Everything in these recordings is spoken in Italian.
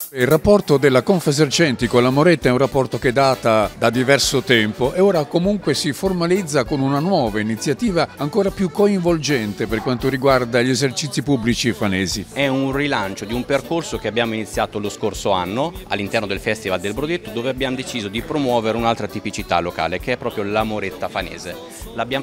Il rapporto della Confesercenti con la Moretta è un rapporto che data da diverso tempo e ora comunque si formalizza con una nuova iniziativa ancora più coinvolgente per quanto riguarda gli esercizi pubblici fanesi. È un rilancio di un percorso che abbiamo iniziato lo scorso anno all'interno del Festival del Brodetto, dove abbiamo deciso di promuovere un'altra tipicità locale che è proprio la Moretta fanese. L'abbiamo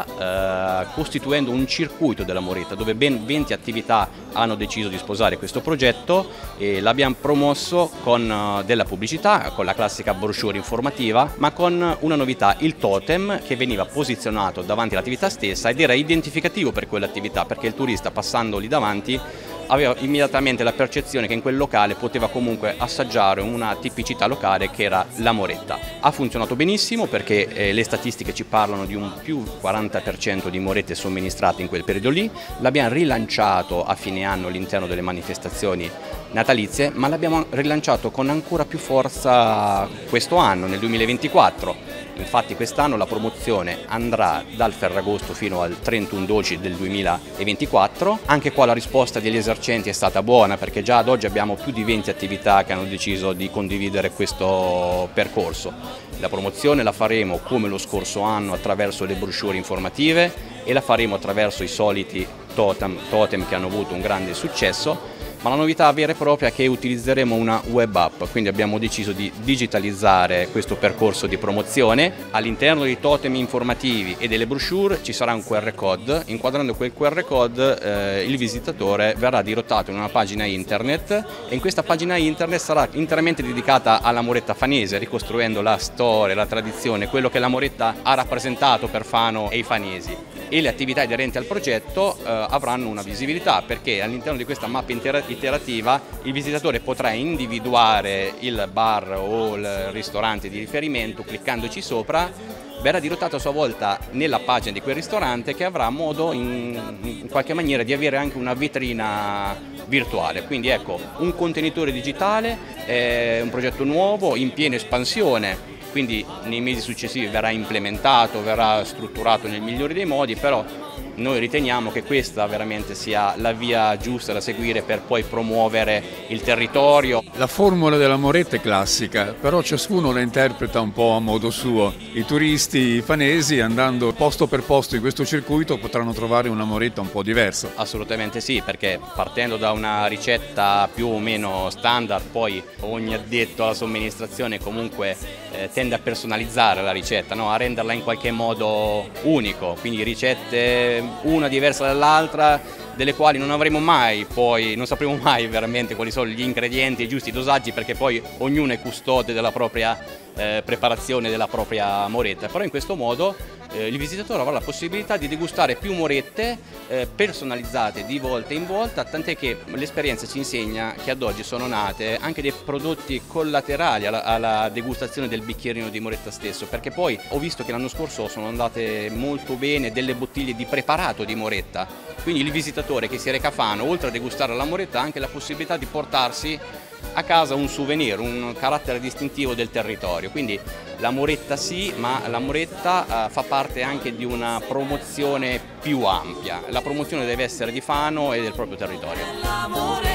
fatta costituendo un circuito della Moretta dove ben 20 attività hanno deciso di sposare questo progetto e l'abbiamo promosso con della pubblicità, con la classica brochure informativa, ma con una novità, il totem che veniva posizionato davanti all'attività stessa ed era identificativo per quell'attività, perché il turista passando lì davanti aveva immediatamente la percezione che in quel locale poteva comunque assaggiare una tipicità locale che era la Moretta. Ha funzionato benissimo perché le statistiche ci parlano di un più 40% di morette somministrate in quel periodo lì. L'abbiamo rilanciato a fine anno all'interno delle manifestazioni natalizie, ma l'abbiamo rilanciato con ancora più forza questo anno, nel 2024. Infatti quest'anno la promozione andrà dal Ferragosto fino al 31/12 del 2024. Anche qua la risposta degli esercenti è stata buona, perché già ad oggi abbiamo più di 20 attività che hanno deciso di condividere questo percorso. La promozione la faremo come lo scorso anno attraverso le brochure informative e la faremo attraverso i soliti totem che hanno avuto un grande successo. Ma la novità vera e propria è che utilizzeremo una web app, quindi abbiamo deciso di digitalizzare questo percorso di promozione. All'interno dei totem informativi e delle brochure ci sarà un QR code, inquadrando quel QR code il visitatore verrà dirottato in una pagina internet e in questa pagina internet sarà interamente dedicata alla Moretta fanese, ricostruendo la storia, la tradizione, quello che la Moretta ha rappresentato per Fano e i fanesi. E le attività inerenti al progetto avranno una visibilità, perché all'interno di questa mappa iterativa il visitatore potrà individuare il bar o il ristorante di riferimento cliccandoci sopra, verrà dirottato a sua volta nella pagina di quel ristorante che avrà modo in qualche maniera di avere anche una vetrina virtuale. Quindi ecco, un contenitore digitale, un progetto nuovo in piena espansione. Quindi nei mesi successivi verrà implementato, verrà strutturato nel migliore dei modi, però noi riteniamo che questa veramente sia la via giusta da seguire per poi promuovere il territorio. La formula della Moretta è classica, però ciascuno la interpreta un po' a modo suo. I turisti fanesi, andando posto per posto in questo circuito, potranno trovare una Moretta un po' diversa. Assolutamente sì, perché partendo da una ricetta più o meno standard, poi ogni addetto alla somministrazione comunque tende a personalizzare la ricetta, no? A renderla in qualche modo unico, quindi ricette una diversa dall'altra, delle quali non avremo mai poi, non sapremo mai veramente quali sono gli ingredienti e i giusti dosaggi, perché poi ognuno è custode della propria preparazione della propria Moretta. Però in questo modo il visitatore avrà la possibilità di degustare più Morette personalizzate di volta in volta, tant'è che l'esperienza ci insegna che ad oggi sono nate anche dei prodotti collaterali alla degustazione del bicchierino di Moretta stesso, perché poi ho visto che l'anno scorso sono andate molto bene delle bottiglie di preparato di Moretta, quindi il visitatore che si reca a Fano, oltre a degustare la Moretta, ha anche la possibilità di portarsi a casa un souvenir, un carattere distintivo del territorio. Quindi la Moretta sì, ma la Moretta fa parte anche di una promozione più ampia. La promozione deve essere di Fano e del proprio territorio.